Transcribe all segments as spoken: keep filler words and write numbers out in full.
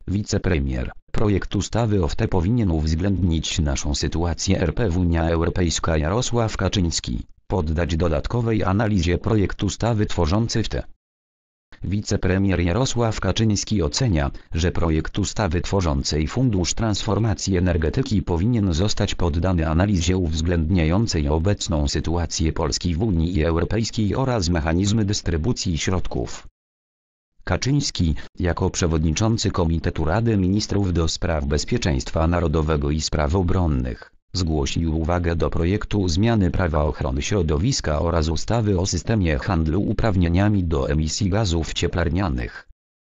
Wicepremier. Projekt ustawy o W T powinien uwzględnić naszą sytuację R P w Unia Europejska. Jarosław Kaczyński. Poddać dodatkowej analizie projekt ustawy tworzący W T. Wicepremier Jarosław Kaczyński ocenia, że projekt ustawy tworzącej Fundusz Transformacji Energetyki powinien zostać poddany analizie uwzględniającej obecną sytuację Polski w Unii Europejskiej oraz mechanizmy dystrybucji środków. Kaczyński, jako przewodniczący Komitetu Rady Ministrów do spraw Bezpieczeństwa Narodowego i Spraw Obronnych, zgłosił uwagę do projektu zmiany Prawa Ochrony Środowiska oraz ustawy o systemie handlu uprawnieniami do emisji gazów cieplarnianych.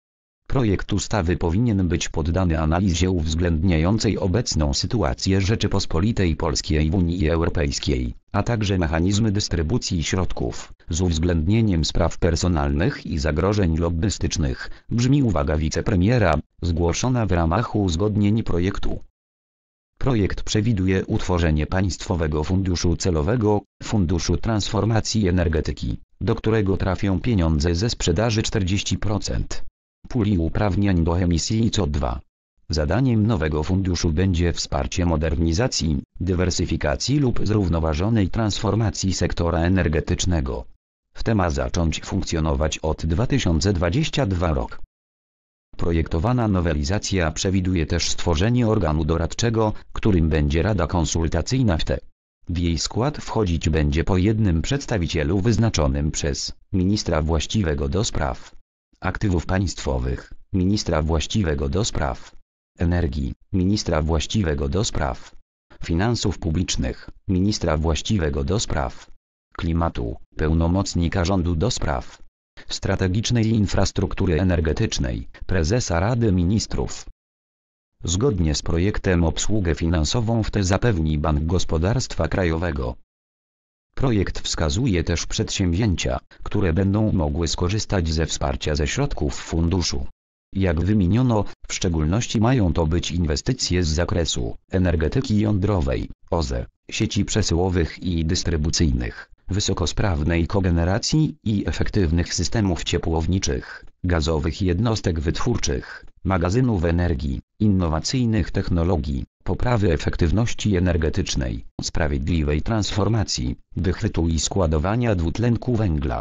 Projekt ustawy powinien być poddany analizie uwzględniającej obecną sytuację Rzeczypospolitej Polskiej w Unii Europejskiej, a także mechanizmy dystrybucji środków, z uwzględnieniem spraw personalnych i zagrożeń lobbystycznych, brzmi uwaga wicepremiera, zgłoszona w ramach uzgodnień projektu. Projekt przewiduje utworzenie Państwowego Funduszu Celowego, Funduszu Transformacji Energetyki, do którego trafią pieniądze ze sprzedaży czterdzieści procent puli uprawnień do emisji C O dwa. Zadaniem nowego funduszu będzie wsparcie modernizacji, dywersyfikacji lub zrównoważonej transformacji sektora energetycznego. W T ma zacząć funkcjonować od dwa tysiące dwudziestego drugiego roku. Projektowana nowelizacja przewiduje też stworzenie organu doradczego, którym będzie Rada Konsultacyjna W T. W jej skład wchodzić będzie po jednym przedstawicielu wyznaczonym przez ministra właściwego do spraw aktywów państwowych, ministra właściwego do spraw energii, ministra właściwego do spraw finansów publicznych, ministra właściwego do spraw klimatu, pełnomocnika rządu do spraw strategicznej infrastruktury energetycznej, prezesa Rady Ministrów. Zgodnie z projektem obsługę finansową W T zapewni Bank Gospodarstwa Krajowego. Projekt wskazuje też przedsięwzięcia, które będą mogły skorzystać ze wsparcia ze środków funduszu. Jak wymieniono, w szczególności mają to być inwestycje z zakresu energetyki jądrowej, O Z E, sieci przesyłowych i dystrybucyjnych, wysokosprawnej kogeneracji i efektywnych systemów ciepłowniczych, gazowych jednostek wytwórczych, magazynów energii, innowacyjnych technologii, poprawy efektywności energetycznej, sprawiedliwej transformacji, wychwytu i składowania dwutlenku węgla.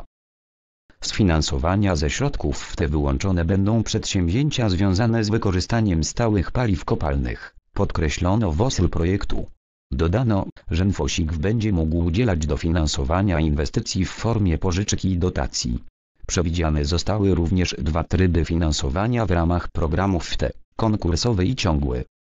Z finansowania ze środków W T wyłączone będą przedsięwzięcia związane z wykorzystaniem stałych paliw kopalnych, podkreślono w oświadczeniu projektu. Dodano, że N F O S I G będzie mógł udzielać dofinansowania inwestycji w formie pożyczek i dotacji. Przewidziane zostały również dwa tryby finansowania w ramach programów W T, konkursowy i ciągły.